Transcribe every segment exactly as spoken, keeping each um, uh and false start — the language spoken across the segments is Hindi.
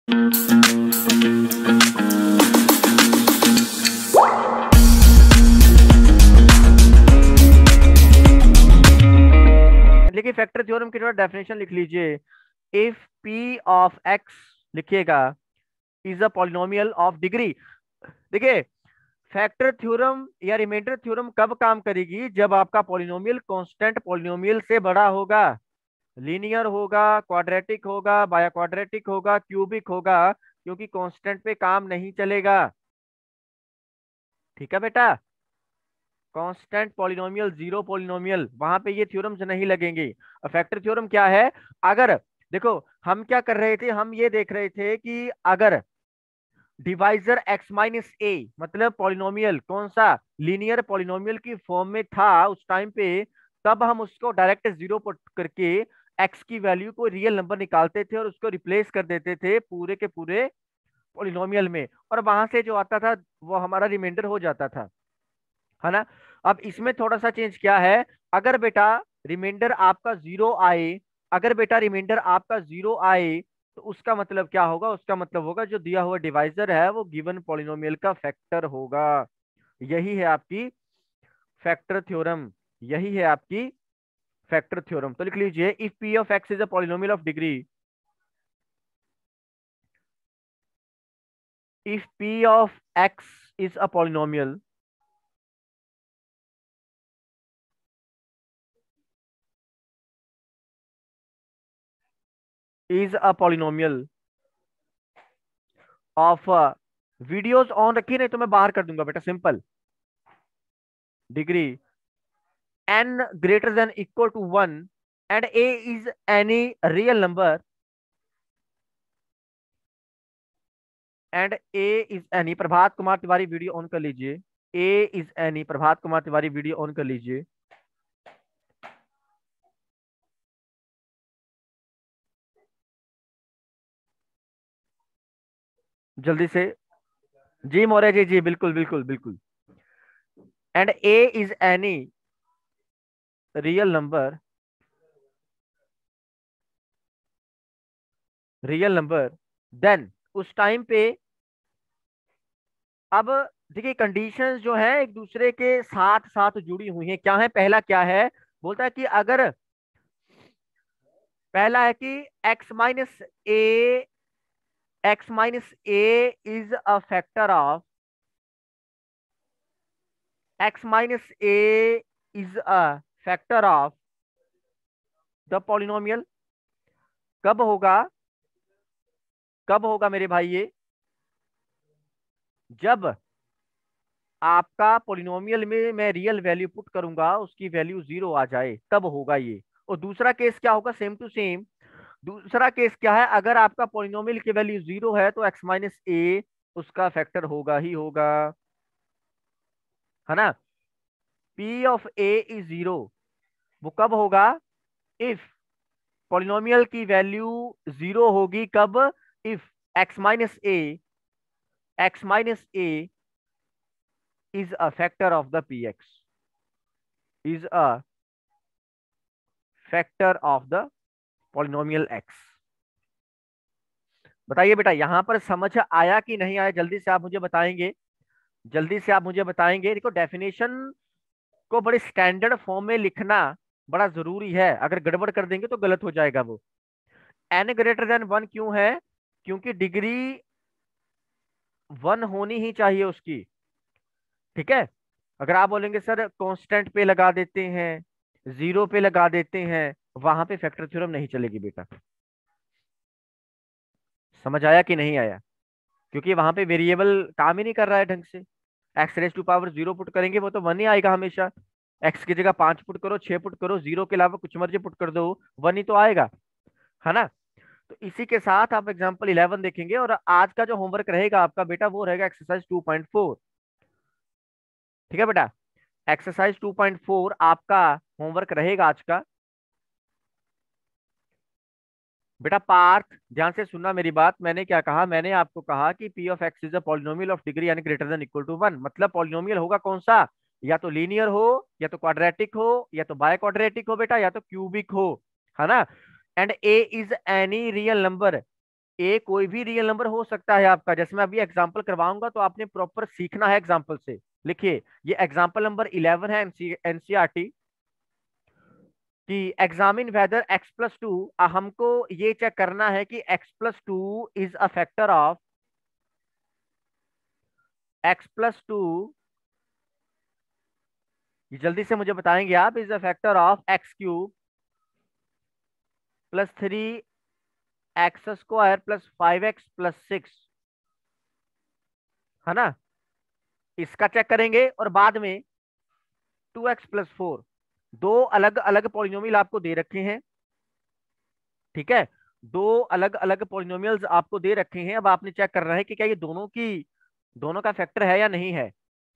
देखिए फैक्टर थ्योरम की थोड़ा डेफिनेशन लिख लीजिए। इफ पी ऑफ एक्स लिखिएगा is a polynomial of degree. देखिए फैक्टर थ्योरम या रिमाइंडर थ्योरम कब काम करेगी, जब आपका पॉलिनोमियल कांस्टेंट पॉलिनोमियल से बड़ा होगा, लीनियर होगा, क्वाड्रेटिक होगा, बाया क्वाड्रेटिक होगा, क्यूबिक होगा, क्योंकि कांस्टेंट पे काम नहीं चलेगा। ठीक है बेटा, कांस्टेंट पॉलिनोमियल, जीरो पॉलिनोमियल, वहां पे ये थ्योरम्स नहीं लगेंगे। और फैक्टर थ्योरम क्या है, अगर देखो हम क्या कर रहे थे, हम ये देख रहे थे कि अगर डिवाइजर x माइनस ए मतलब पॉलिनोमियल कौन सा, लीनियर पॉलिनोमियल की फॉर्म में था उस टाइम पे, तब हम उसको डायरेक्ट जीरो पुट करके x की वैल्यू को रियल नंबर निकालते थे और उसको रिप्लेस कर देते थे पूरे के पूरे पॉलिनोमियल में, और वहां से जो आता था वो हमारा रिमाइंडर हो जाता था, है ना। अब इसमें थोड़ा सा चेंज क्या है, अगर बेटा रिमाइंडर आपका जीरो आए, अगर बेटा रिमाइंडर आपका जीरो आए तो उसका मतलब क्या होगा, उसका मतलब होगा जो दिया हुआ डिवाइजर है वो गिवन पॉलिनोमियल का फैक्टर होगा। यही है आपकी फैक्टर थ्योरम, यही है आपकी फैक्टर थ्योरम। तो लिख लीजिए if P of x is a polynomial of degree, if P of x is a polynomial, is a polynomial of, videos on रखी नहीं तो मैं बाहर कर दूंगा बेटा, simple, degree n greater than equal to one and a is any real number and a is any, Prabhat Kumar Tiwari video on कर लीजिए, a is any, Prabhat Kumar Tiwari video on कर लीजिए। जल्दी से, जी मौर्य जी, जी बिल्कुल बिल्कुल बिल्कुल। And a is any real number, real number, then उस टाइम पे, अब देखिए कंडीशंस जो है एक दूसरे के साथ साथ जुड़ी हुई हैं, क्या है, पहला क्या है, बोलता है कि अगर, पहला है कि x minus a, x minus a is a factor of, x minus a is a factor of the polynomial. कब होगा, कब होगा मेरे भाई ये, जब आपका पॉलिनोमियल में मैं रियल वैल्यू पुट करूंगा उसकी वैल्यू जीरो आ जाए, तब होगा ये। और दूसरा केस क्या होगा, सेम टू सेम, दूसरा केस क्या है, अगर आपका पॉलिनोमियल की वैल्यू जीरो है तो x माइनस ए उसका फैक्टर होगा ही होगा, है ना। p of a is zero, वो कब होगा, इफ पॉलिनोमियल की वैल्यू जीरो होगी, कब, if x minus a, x minus a is a factor of the px, is a factor of the polynomial x। बताइए बेटा यहां पर समझ आया कि नहीं आया, जल्दी से आप मुझे बताएंगे, जल्दी से आप मुझे बताएंगे। देखो डेफिनेशन को बड़े स्टैंडर्ड फॉर्म में लिखना बड़ा जरूरी है, अगर गड़बड़ कर देंगे तो गलत हो जाएगा वो। एन ग्रेटर देन वन क्यों है, क्योंकि डिग्री वन होनी ही चाहिए उसकी, ठीक है। अगर आप बोलेंगे सर कांस्टेंट पे लगा देते हैं, जीरो पे लगा देते हैं, वहां पे फैक्टर थ्योरम नहीं चलेगी बेटा। समझ आया कि नहीं आया, क्योंकि वहां पे वेरिएबल काम ही नहीं कर रहा है ढंग से। X raise to power zero put करेंगे वो तो वन ही आएगा हमेशा, एक्स की जगह पांच पुट करो, छह पुट करो, जीरो के अलावा कुछ मर्जी पुट कर दो, वन ही तो आएगा, है ना। तो इसी के साथ आप एग्जांपल इलेवन देखेंगे, और आज का जो होमवर्क रहेगा आपका बेटा वो रहेगा एक्सरसाइज टू पॉइंट फोर। ठीक है बेटा, एक्सरसाइज टू पॉइंट फोर आपका होमवर्क रहेगा आज का। बेटा पार्थ ध्यान से सुनना मेरी बात, मैंने क्या कहा, मैंने आपको कहा कि p of x is a polynomial of degree यानी greater than equal to one, मतलब पॉलिनोमियल होगा कौन सा, या तो लीनियर हो, या तो क्वाड्रेटिक हो, या तो बाय क्वाड्रेटिक हो बेटा, या तो क्यूबिक हो, है ना। And a is any real number, a कोई भी रियल नंबर हो सकता है आपका। जैसे मैं अभी एग्जांपल करवाऊंगा तो आपने प्रॉपर सीखना है एग्जांपल से। लिखिए, ये एग्जांपल नंबर इलेवन है एनसीईआरटी कि examine whether x plus two. हमको ये चेक करना है कि x plus two is a factor of x plus two, जल्दी से मुझे बताएंगे आप, is a factor of x cube plus three x square plus five x plus six, है ना। इसका चेक करेंगे और बाद में टू एक्स प्लस फोर। दो अलग अलग पॉलिनोमियल आपको दे रखे हैं, ठीक है। दो अलग अलग पॉलिनोमियल्स आपको दे रखे हैं। अब आपने चेक करना है कि क्या ये दोनों की दोनों का फैक्टर है या नहीं है।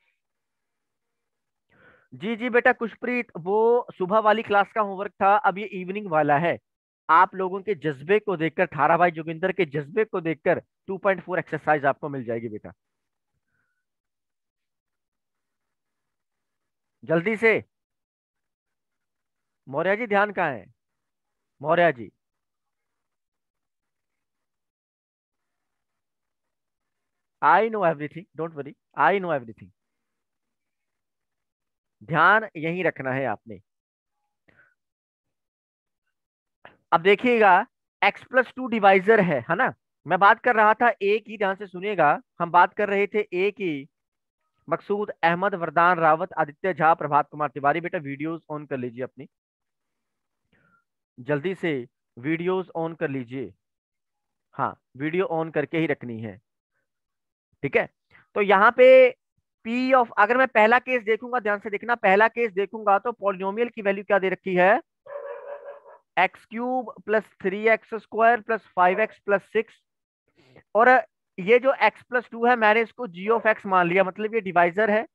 जी जी बेटा खुशप्रीत, वो सुबह वाली क्लास का होमवर्क था, अब ये इवनिंग वाला है। आप लोगों के जज्बे को देखकर, थारा भाई जोगिंदर के जज्बे को देखकर टू पॉइंट फोर एक्सरसाइज आपको मिल जाएगी बेटा, जल्दी से। मौर्य जी ध्यान कहाँ है, Maurya ji. I know everything, don't worry, I know everything. ध्यान यही रखना है आपने। अब देखिएगा, एक्स प्लस टू डिवाइजर है है ना। मैं बात कर रहा था ए की, ध्यान से सुनिएगा। हम बात कर रहे थे ए की। मकसूद अहमद, वरदान रावत, आदित्य झा, प्रभात कुमार तिवारी। बेटा वीडियोस ऑन कर लीजिए अपनी, जल्दी से वीडियोस ऑन कर लीजिए। हाँ, वीडियो ऑन करके ही रखनी है, ठीक है। तो यहाँ पे पी ऑफ, अगर मैं पहला केस देखूंगा, ध्यान से देखना, पहला केस देखूंगा तो पॉलिनोमियल की वैल्यू क्या दे रखी है, x cube plus three x square plus five x plus six. और ये जो एक्स प्लस टू है, मैंने इसको जी ऑफ एक्स मान लिया, मतलब ये डिवाइजर है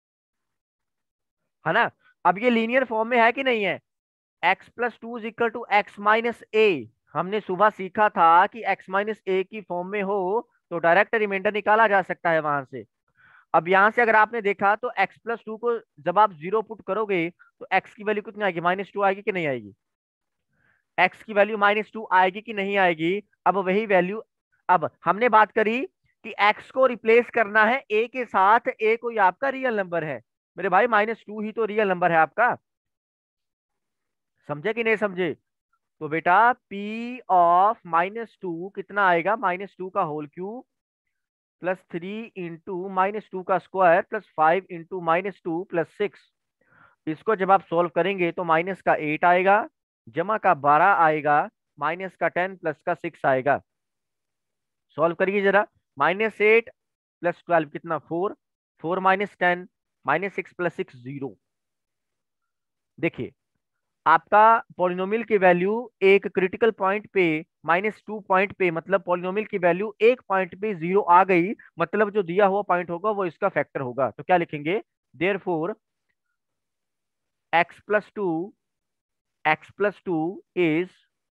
है ना। अब ये लीनियर फॉर्म में है कि नहीं है, x plus two is equal to x minus a. हमने सुबह सीखा था कि एक्स माइनस ए की फॉर्म में हो तो डायरेक्ट रिमाइंडर निकाला जा सकता है वहां से। अब यहां से अगर आपने देखा तो एक्स प्लस टू को जब आप जीरो पुट करोगे तो एक्स की वैल्यू कितनी आएगी, माइनस टू आएगी कि नहीं आएगी। एक्स की वैल्यू माइनस टू आएगी कि नहीं आएगी। अब वही वैल्यू, अब हमने बात करी कि एक्स को रिप्लेस करना है ए के साथ। ए कोई आपका रियल नंबर है मेरे भाई, माइनस टू ही तो रियल नंबर है आपका, समझे कि नहीं समझे। तो बेटा पी ऑफ माइनस टू कितना आएगा, माइनस टू का whole cube plus three into minus two का square plus five into minus two plus six. इसको जब आप सॉल्व करेंगे तो माइनस का एट आएगा, जमा का बारह आएगा, माइनस का टेन प्लस का सिक्स आएगा। सॉल्व करिए जरा, माइनस एट प्लस ट्वेल्व कितना, four, four minus ten minus six plus six zero. देखिए आपका पॉलिनोमियल की वैल्यू एक क्रिटिकल पॉइंट पे, माइनस टू पॉइंट पे, मतलब पॉलिनोमियल की वैल्यू एक पॉइंट पे जीरो आ गई, मतलब जो दिया हुआ पॉइंट होगा वो इसका फैक्टर होगा। तो क्या लिखेंगे, therefore x plus two, x plus two is,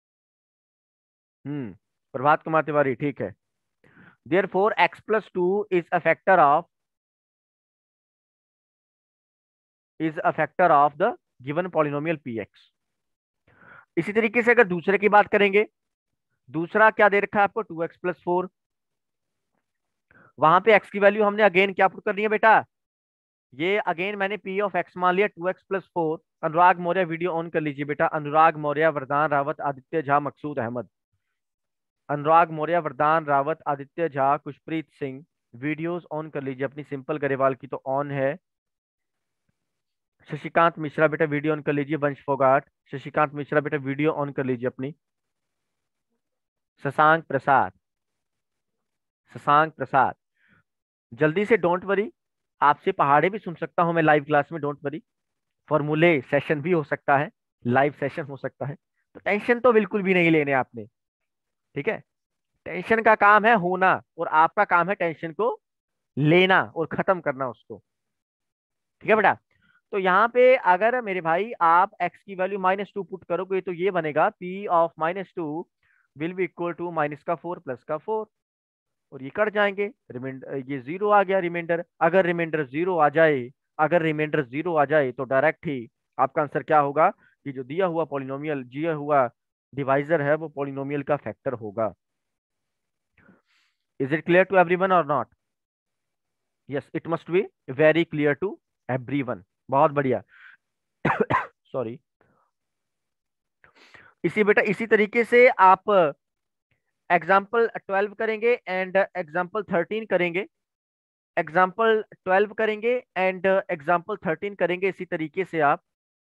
hmm Prabhat Kumar Tiwari ठीक है, therefore x plus two is a factor of, is a factor of the given polynomial p x. इसी तरीके से अगर दूसरे की बात करेंगे, दूसरा क्या दे रखा है आपको, टू एक्स प्लस फोर। वहां पे एक्स की वैल्यू हमने अगेन क्या पुट करनी है बेटा, ये अगेन मैंने पी ऑफ एक्स मान लिया, two x plus four. Anurag Maurya video on कर लीजिए बेटा, अनुराग मौर्य, वरदान रावत, आदित्य झा, मकसूद अहमद। अनुराग मौर्य, वरदान रावत, आदित्य झा, खुशप्रीत सिंह, वीडियोस ऑन कर लीजिए अपनी। सिंपल गरेवाल की तो ऑन है। शशिकांत मिश्रा बेटा वीडियो ऑन कर लीजिए, वंश फोगाट, शशिकांत मिश्रा बेटा वीडियो ऑन कर लीजिए अपनी। शशांक प्रसाद, शशांक प्रसाद, जल्दी से, डोंट वरी। आपसे पहाड़े भी सुन सकता हूं मैं लाइव क्लास में, डोंट वरी। फॉर्मूले सेशन भी हो सकता है, लाइव सेशन हो सकता है, तो टेंशन तो बिल्कुल भी नहीं लेने आपने, ठीक है। टेंशन का काम है होना और आपका काम है टेंशन को लेना और खत्म करना उसको, ठीक है बेटा। तो यहाँ पे अगर मेरे भाई आप x की वैल्यू माइनस टू पुट करोगे तो ये बनेगा p of minus two will be equal to minus का फोर प्लस का फोर, और ये कट जाएंगे, रिमाइंडर ये जीरो आ गया रिमाइंडर। अगर रिमाइंडर जीरो आ जाए, अगर रिमाइंडर जीरो आ जाए तो डायरेक्ट ही आपका आंसर क्या होगा, कि जो दिया हुआ पॉलिनोमियल, दिया हुआ डिवाइजर है वो पॉलिनोमियल का फैक्टर होगा। Is it clear to everyone और not? Yes, it must be very clear to everyone. बहुत बढ़िया। सॉरी। इसी बेटा इसी तरीके से आप एग्जाम्पल ट्वेल्व करेंगे एंड एग्जाम्पल थर्टीन करेंगे, एग्जाम्पल ट्वेल्व करेंगे एंड एग्जाम्पल थर्टीन करेंगे। इसी तरीके से आप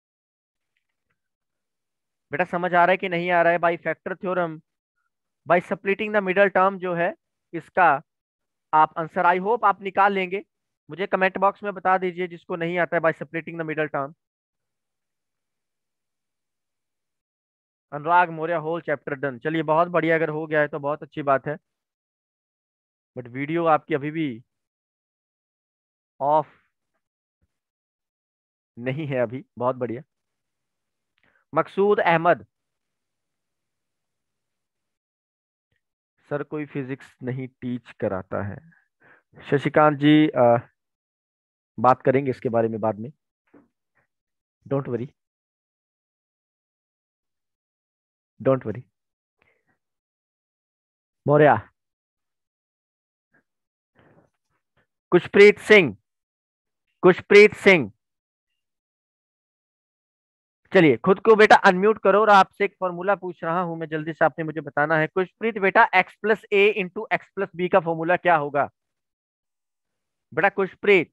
बेटा समझ आ रहा है कि नहीं आ रहा है? By factor theorem, by splitting the middle term जो है इसका आप आंसर आई होप आप निकाल लेंगे। मुझे कमेंट बॉक्स में बता दीजिए जिसको नहीं आता है by splitting the middle term. Anurag Maurya whole chapter done. चलिए बहुत बढ़िया, अगर हो गया है तो बहुत अच्छी बात है। बट वीडियो आपकी अभी भी ऑफ नहीं है अभी। बहुत बढ़िया। मकसूद अहमद, सर कोई फिजिक्स नहीं टीच कराता है। शशिकांत जी आ, बात करेंगे इसके बारे में बाद में, don't worry, don't worry. Maurya, Kushpreet Singh, Kushpreet Singh, चलिए खुद को बेटा अनम्यूट करो और आपसे एक फॉर्मूला पूछ रहा हूं मैं, जल्दी से आपने मुझे बताना है। कुशप्रीत बेटा x plus a into x plus b का फॉर्मूला क्या होगा? बेटा कुशप्रीत,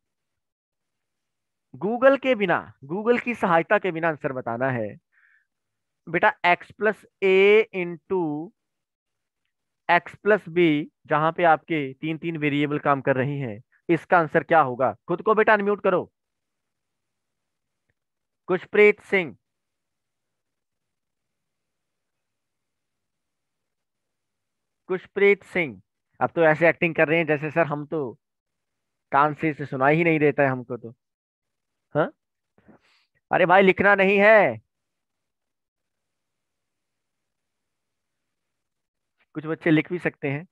गूगल के बिना, गूगल की सहायता के बिना आंसर बताना है। बेटा x plus a into x plus b, जहां पे आपके तीन तीन वेरिएबल काम कर रही हैं, इसका आंसर क्या होगा? खुद को बेटा अनम्यूट करो। कुशप्रीत सिंह, कुशप्रीत सिंह। अब तो ऐसे एक्टिंग कर रहे हैं जैसे सर हम तो कान से इसे सुनाई ही नहीं देता है हमको तो। हाँ, अरे भाई लिखना नहीं है। कुछ बच्चे लिख भी सकते हैं।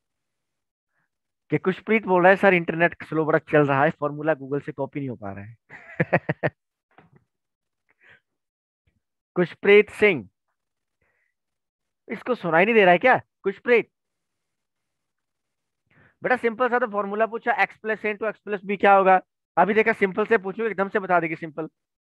कि कुशप्रीत बोल रहा है सर इंटरनेट स्लो बड़ा चल रहा है, फॉर्मूला गूगल से कॉपी नहीं हो पा रहा है। कुशप्रीत सिंह, इसको सुनाई नहीं दे रहा है क्या कुशप्रीत? बेटा सिंपल सा तो फॉर्मूला पूछा, x plus into x plus b क्या होगा? अभी देखा सिंपल से पूछूं एकदम से बता देगी सिंपल।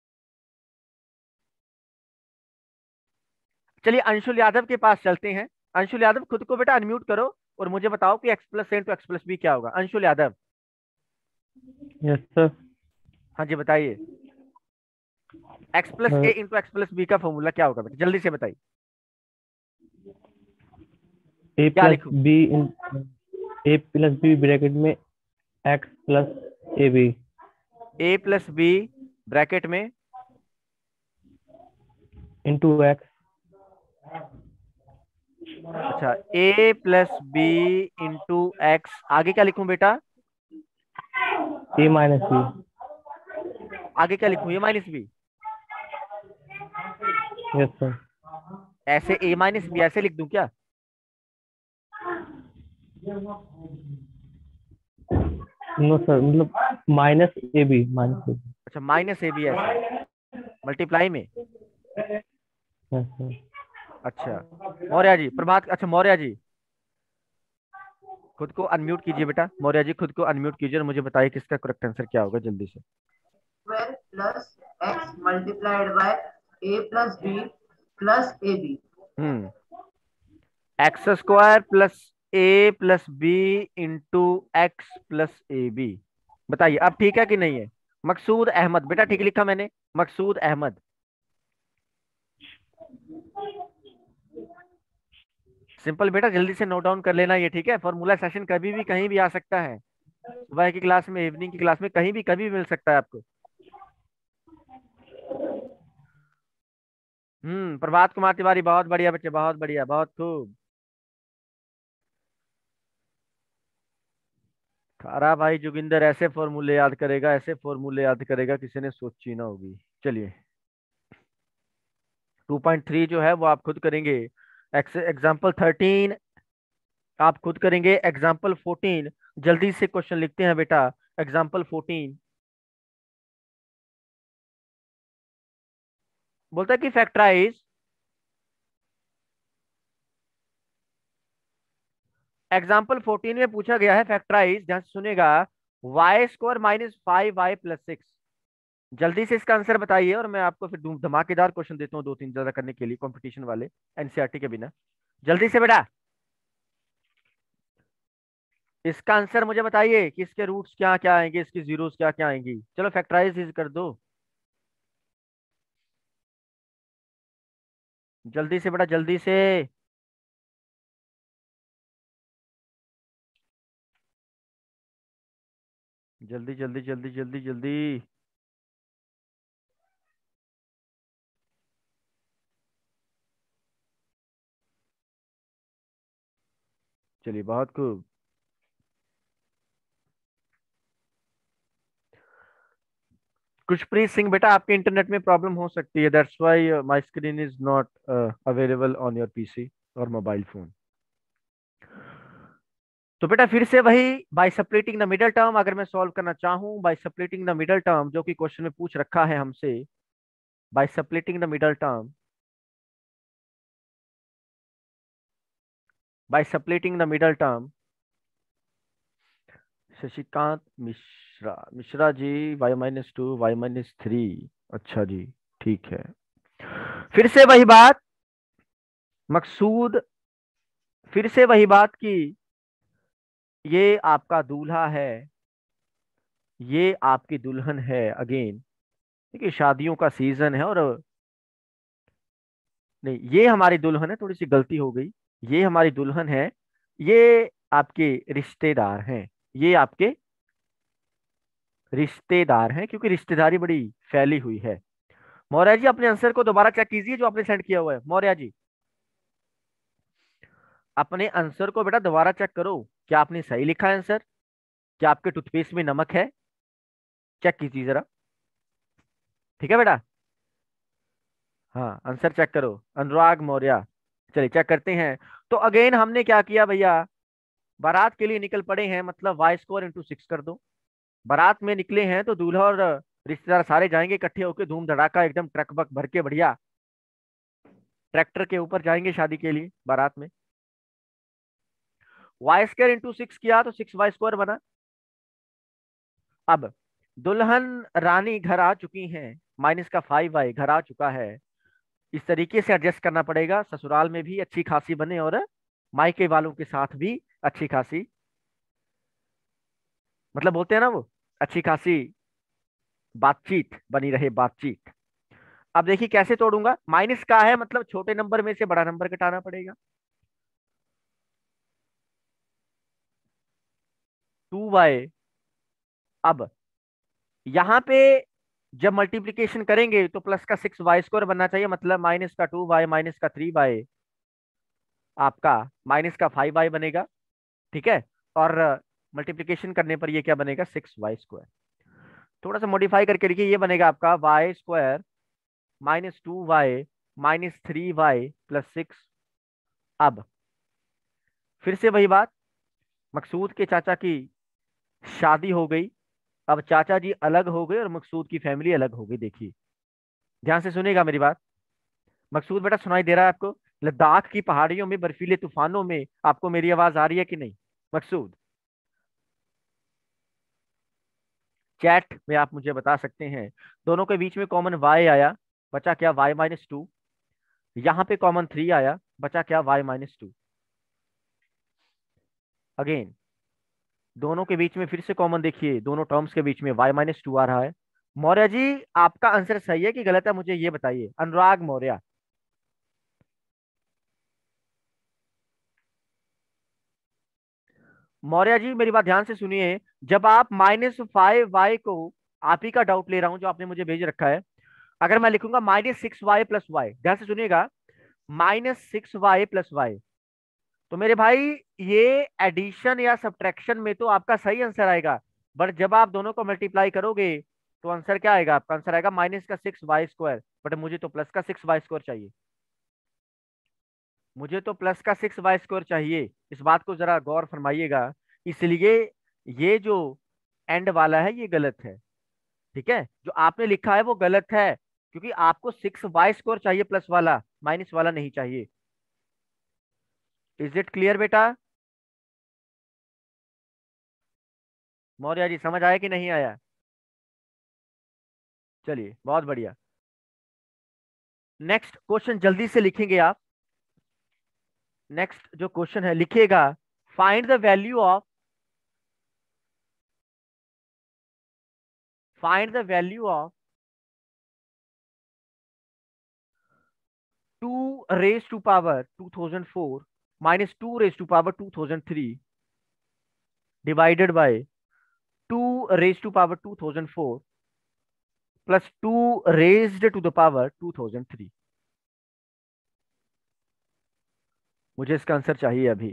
चलिए अंशुल यादव के पास चलते हैं। अंशुल यादव खुद को बेटा अनम्यूट करो और मुझे बताओ कि x plus into x plus b क्या होगा। Anshul Yadav, yes sir. हाँ जी बताइए। X plus a into x plus b का फॉर्मूला क्या होगा बेटा, जल्दी से बताइए। ए क्या प्लस लिखूं? बी इन ए प्लस बी ब्रैकेट में x plus a b a plus b bracket में, इंटू एक्स अच्छा a plus b into x, आगे क्या लिखूं बेटा? A minus b. आगे क्या लिखूं? A minus b? Yes sir. ऐसे ए माइनस बी ऐसे लिख दूं क्या? नो सर, मतलब minus a b, minus a b. अच्छा माइनस ए बी ऐसे मल्टीप्लाई में। Yes sir. अच्छा मौर्य जी, प्रभात, अच्छा मौर्य जी खुद को अनम्यूट कीजिए बेटा। मौर्य जी खुद को अनम्यूट कीजिए और मुझे बताइए कि इसका करेक्ट आंसर क्या होगा जल्दी से। Twelve plus x multiplied by a plus b plus a b. Hmm, x square plus a plus b into x plus a b. बताइए अब ठीक है कि नहीं है? मकसूद अहमद, बेटा ठीक लिखा मैंने, मकसूद अहमद। सिंपल बेटा, जल्दी से नोट डाउन कर लेना ये, ठीक है? फॉर्मूला सेशन कभी भी कहीं भी आ सकता है, सुबह की क्लास में, इवनिंग की क्लास में, कहीं भी कभी भी मिल सकता है आपको। हम्म, प्रभात कुमार तिवारी, बहुत बढ़िया बच्चे, बहुत बढ़िया, बहुत खूब। खारा भाई जोगिंदर ऐसे फॉर्मूले याद करेगा, ऐसे फॉर्मूले याद करेगा किसी ने सोची ना होगी। चलिए टू पॉइंट थ्री जो है वो आप खुद करेंगे। एक्स एग्जाम्पल थर्टीन आप खुद करेंगे। एग्जाम्पल फोर्टीन, जल्दी से क्वेश्चन लिखते हैं बेटा। एग्जाम्पल फोर्टीन बोलता है कि फैक्टराइज एग्जाम्पल फोर्टीन में पूछा गया है फैक्टराइज, ध्यान से सुनेगा, y square minus five y plus six. जल्दी से इसका आंसर बताइए और मैं आपको फिर धूम- धमाकेदार क्वेश्चन देता हूँ, दो तीन ज्यादा करने के लिए कंपटीशन वाले, एनसीईआरटी के बिना। जल्दी से बेटा इसका आंसर मुझे बताइए कि इसके रूट्स क्या क्या आएंगे, इसकी जीरोस क्या क्या आएंगी। चलो फैक्टराइज कर दो जल्दी से बेटा, जल्दी से। जल्दी जल्दी जल्दी जल्दी जल्दी। चलिए बहुत खूब। खुशप्रीत सिंह बेटा, आपके इंटरनेट में प्रॉब्लम हो सकती है, that's why my screen is not available on your PC और मोबाइल फोन। तो बेटा फिर से वही, by separating the middle term अगर मैं सॉल्व करना चाहूं, by separating the middle term जो कि क्वेश्चन में पूछ रखा है हमसे, by separating the middle term, by separating the middle term. Shashikant Mishra, Mishra ji, y minus two y minus three. अच्छा जी, ठीक है। फिर से वही बात मकसूद, फिर से वही बात की ये आपका दूल्हा है, ये आपकी दुल्हन है। अगेन देखिए शादियों का सीजन है, और नहीं ये हमारी दुल्हन है, थोड़ी सी गलती हो गई, ये हमारी दुल्हन है, ये आपके रिश्तेदार हैं, ये आपके रिश्तेदार हैं, क्योंकि रिश्तेदारी बड़ी फैली हुई है। मौर्य जी अपने आंसर को दोबारा चेक कीजिए जो आपने सेंड किया हुआ है। मौर्य जी अपने आंसर को बेटा दोबारा चेक करो, क्या आपने सही लिखा है आंसर, क्या आपके टूथपेस्ट में नमक है, चेक कीजिए जरा। ठीक है बेटा, हाँ आंसर चेक करो। अनुराग मौर्य, चलिए चेक करते हैं। तो अगेन हमने क्या किया भैया, बारात के लिए निकल पड़े हैं, मतलब वाई स्क्वायर इंटू सिक्स कर दो। बारात में निकले हैं तो दूल्हा और रिश्तेदार सारे जाएंगे इकट्ठे होकर, धूम धड़ाका एकदम ट्रक बक भर के बढ़िया ट्रैक्टर के ऊपर जाएंगे शादी के लिए बारात में। वाई स्क्वायर इंटू सिक्स किया तो सिक्स वाई स्क्वायर बना। अब दुल्हन रानी घर आ चुकी हैं, माइनस का फाइव वाई घर आ चुका है। इस तरीके से एडजस्ट करना पड़ेगा, ससुराल में भी अच्छी खासी बने और मायके वालों के साथ भी अच्छी खासी, मतलब बोलते हैं ना वो, अच्छी खासी बातचीत बनी रहे, बातचीत। अब देखिए कैसे तोड़ूंगा, माइनस का है मतलब छोटे नंबर में से बड़ा नंबर घटाना पड़ेगा। टू वाई, अब यहाँ पे जब मल्टीप्लीकेशन करेंगे तो प्लस का सिक्स वाई स्क्वायर बनना चाहिए, मतलब माइनस का टू वाई माइनस का थ्री वाई आपका माइनस का फाइव वाई बनेगा। ठीक है, और मल्टीप्लीकेशन करने पर ये क्या बनेगा, सिक्स वाई स्क्वायर। थोड़ा सा मॉडिफाई करके लिखिए, ये बनेगा आपका y square minus two y minus three y plus six. अब फिर से वही बात, मकसूद के चाचा की शादी हो गई, अब चाचा जी अलग हो गए और मकसूद की फैमिली अलग हो गई। देखिए ध्यान से सुनिएगा मेरी बात। मकसूद बेटा सुनाई दे रहा है आपको, लद्दाख की पहाड़ियों में बर्फीले तूफानों में आपको मेरी आवाज आ रही है कि नहीं मकसूद? चैट में आप मुझे बता सकते हैं। दोनों के बीच में कॉमन वाई आया, बचा क्या, वाई माइनस टू। यहाँ पे कॉमन थ्री आया, बचा क्या, वाई माइनस टू। अगेन दोनों के बीच में फिर से कॉमन देखिए, दोनों टर्म्स के बीच में वाई माइनस टू आ रहा है। मौर्य जी आपका आंसर सही है कि गलत है, मुझे ये बताइए। अनुराग मौर्य, मौर्य जी मेरी बात ध्यान से सुनिए, जब आप माइनस फाइव वाई को, आप ही का डाउट ले रहा हूं जो आपने मुझे भेज रखा है, अगर मैं लिखूंगा minus six y plus y, ध्यान से सुनिएगा, minus six y plus y, तो मेरे भाई ये एडिशन या सब्ट्रैक्शन में तो आपका सही आंसर आएगा, बट जब आप दोनों को मल्टीप्लाई करोगे तो आंसर क्या आएगा, आपका आंसर आएगा माइनस का सिक्स वाई स्क्वायर, बट मुझे तो प्लस का सिक्स वाई स्क्वायर चाहिए, मुझे तो प्लस का सिक्स वाई स्क्वायर चाहिए। इस बात को जरा गौर फरमाइएगा। इसलिए ये जो एंड वाला है ये गलत है, ठीक है, जो आपने लिखा है वो गलत है, क्योंकि आपको सिक्स वाई स्क्वायर चाहिए, प्लस वाला, माइनस वाला नहीं चाहिए। इज इट क्लियर बेटा? मौर्य जी समझ आया कि नहीं आया? चलिए बहुत बढ़िया। नेक्स्ट क्वेश्चन जल्दी से लिखेंगे आप। नेक्स्ट जो क्वेश्चन है लिखिएगा, find the value of find the value of two raise to power two thousand four minus two raise to power two thousand three divided by two raise to power two thousand four plus two raised to the power two thousand three. मुझे इसका आंसर चाहिए अभी।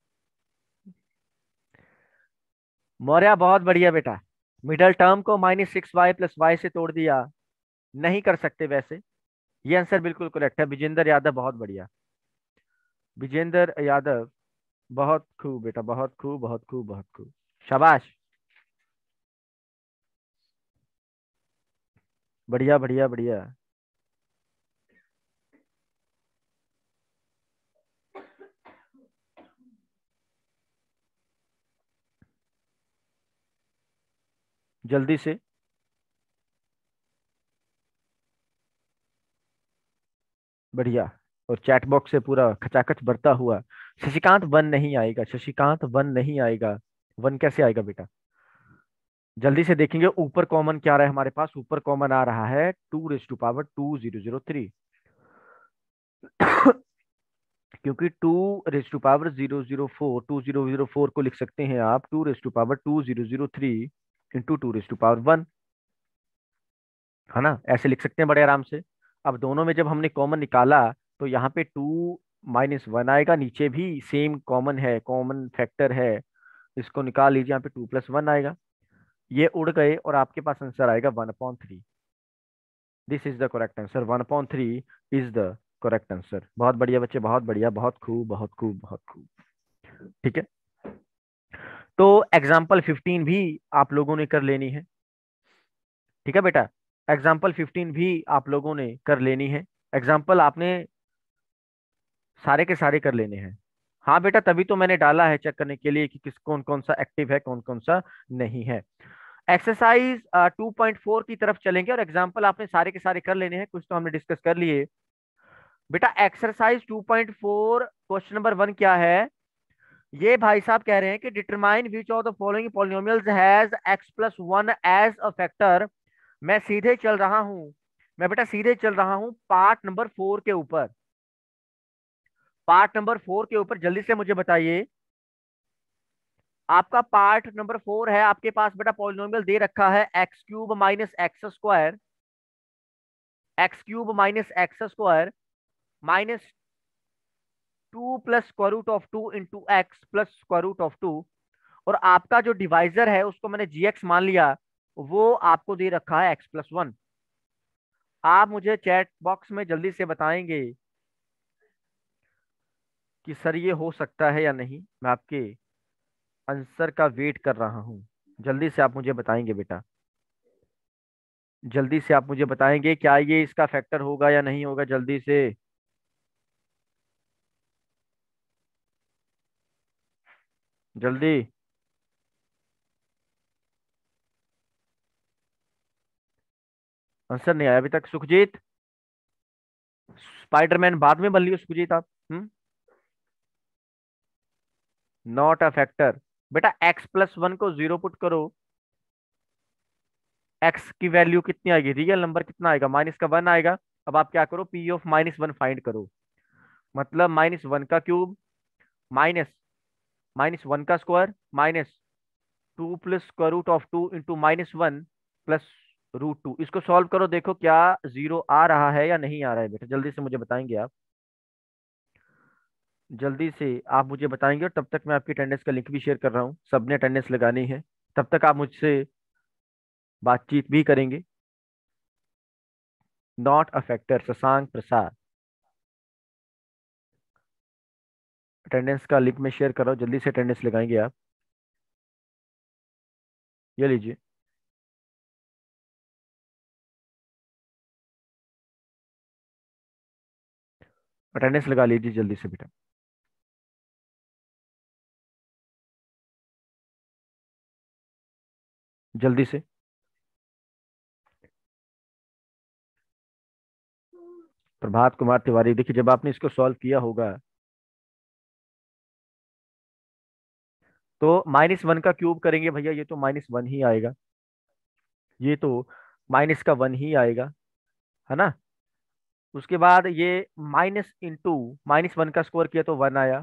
मौर्य बहुत बढ़िया बेटा। मिडल टर्म को minus six y plus y से तोड़ दिया, नहीं कर सकते वैसे। ये आंसर बिल्कुल करेक्ट है। विजेंद्र यादव बहुत बढ़िया। विजेंद्र यादव बहुत खूब बेटा, बहुत खूब, बहुत खूब, बहुत खूब, शाबाश। बढ़िया बढ़िया बढ़िया। जल्दी से। बढ़िया। और चैट बॉक्स से पूरा खचाखच भरता हुआ। शशिकांत वन नहीं आएगा, शशिकांत वन नहीं आएगा। वन कैसे आएगा बेटा? जल्दी से देखेंगे ऊपर कॉमन क्या आ रहा है हमारे पास। ऊपर कॉमन आ रहा है two raise to power two zero zero three. क्योंकि two raise to power zero zero four two zero zero four को लिख सकते हैं आप two raise to power two zero zero three into two raise to power one, है ना? ऐसे लिख सकते हैं बड़े आराम से। अब दोनों में जब हमने कॉमन निकाला तो यहाँ पे टू माइनस वन आएगा, नीचे भी सेम कॉमन है, कॉमन फैक्टर है। इसको निकाल लीजिए, यहाँ पे टू प्लस वन आएगा। ये उड़ गए और आपके पास आंसर आएगा one upon three. This is the correct answer. One upon three is the correct answer. बहुत बढ़िया बच्चे, बहुत बढ़िया, बहुत खूब, बहुत खूब, बहुत खूब। ठीक है, तो एग्जाम्पल फिफ्टीन भी आप लोगों ने कर लेनी है। ठीक है बेटा, एग्जाम्पल फिफ्टीन भी आप लोगों ने कर लेनी है। एग्जाम्पल आपने सारे के सारे कर लेने हैं। हाँ बेटा, तभी तो मैंने डाला है चेक करने के लिए कि किस कौन कौन सा एक्टिव है, कौन कौन सा नहीं है। एक्सरसाइज टू पॉइंट फोर की तरफ चलेंगे और एग्जाम्पल आपने सारे के सारे कर लेने हैं, कुछ तो हमने डिस्कस कर लिए। बेटा exercise two point four question number one क्या है? ये भाई साहब कह रहे हैं कि determine which of the following polynomials has x plus one as a factor. मैं सीधे चल रहा हूं, मैं बेटा सीधे चल रहा हूं पार्ट नंबर फोर के ऊपर। पार्ट नंबर फोर के ऊपर जल्दी से मुझे बताइए। आपका पार्ट नंबर फोर है, आपके पास बेटा पॉलिनोमियल दे रखा है x cube minus x square, x cube minus x square minus two plus square root of two into x plus square root of two. और आपका जो डिवाइजर है उसको मैंने जी एक्स मान लिया, वो आपको दे रखा है एक्स प्लस वन। आप मुझे चैट बॉक्स में जल्दी से बताएंगे कि सर ये हो सकता है या नहीं। मैं आपके आंसर का वेट कर रहा हूं। जल्दी से आप मुझे बताएंगे बेटा, जल्दी से आप मुझे बताएंगे क्या ये इसका फैक्टर होगा या नहीं होगा। जल्दी से, जल्दी। आंसर नहीं आया अभी तक। सुखजीत, स्पाइडरमैन बाद में बन लियो सुखजीत आप। Hmm not a factor. बेटा एक्स प्लस वन को जीरो पुट करो, एक्स की वैल्यू कितनी आएगी, रियल नंबर कितना आएगा, माइनस का वन आएगा। अब आप क्या करो, p of minus one find करो। मतलब माइनस वन का क्यूब माइनस माइनस वन का square minus two plus square root of two into minus one plus root two. इसको सॉल्व करो, देखो क्या जीरो आ रहा है या नहीं आ रहा है। बेटा जल्दी से मुझे बताएंगे आप, जल्दी से आप मुझे बताएंगे। और तब तक मैं आपकी अटेंडेंस का लिंक भी शेयर कर रहा हूँ, सबने अटेंडेंस लगानी है। तब तक आप मुझसे बातचीत भी करेंगे। Not a factor, Shashank Prasad. Attendance का लिंक में शेयर कर रहा हूँ, जल्दी से अटेंडेंस लगाएंगे आप। ये लीजिए, अटेंडेंस लगा लीजिए जल्दी से बेटा। जल्दी से। प्रभात कुमार तिवारी, देखिए जब आपने इसको सॉल्व किया होगा तो माइनस वन का क्यूब करेंगे भैया, ये तो माइनस वन ही आएगा, ये तो माइनस का वन ही आएगा, है ना। उसके बाद ये माइनस इंटू माइनस वन का स्क्वायर किया तो वन आया।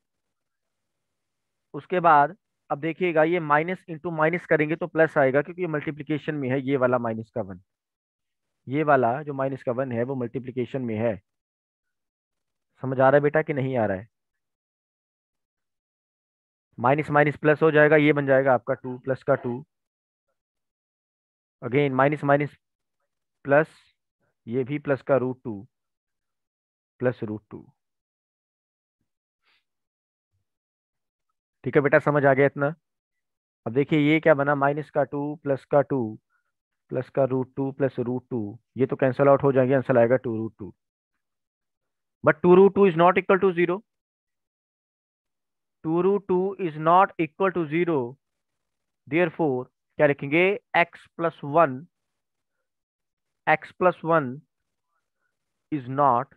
उसके बाद अब देखिएगा ये माइनस इंटू माइनस करेंगे तो प्लस आएगा, क्योंकि ये मल्टीप्लीकेशन में है, ये वाला माइनस का वन, ये वाला जो माइनस का वन है वो मल्टीप्लीकेशन में है। समझ आ रहा है बेटा कि नहीं आ रहा है? माइनस माइनस प्लस हो जाएगा, ये बन जाएगा आपका टू प्लस का two, again minus minus plus, ये भी प्लस का root two plus root two. ठीक है बेटा, समझ आ गया इतना? अब देखिए ये क्या बना, माइनस का टू प्लस का टू प्लस का root two plus root two, ये तो कैंसल आउट हो जाएंगे, आंसर आएगा two root two. But two root two is not equal to zero, two root two is not equal to zero, therefore क्या लिखेंगे, x plus one, x plus one is not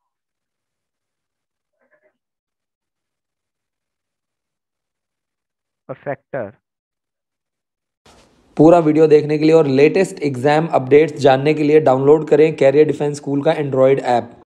a factor. पूरा वीडियो देखने के लिए और लेटेस्ट एग्जाम अपडेट्स जानने के लिए डाउनलोड करें कैरियर डिफेंस स्कूल का एंड्रॉयड ऐप।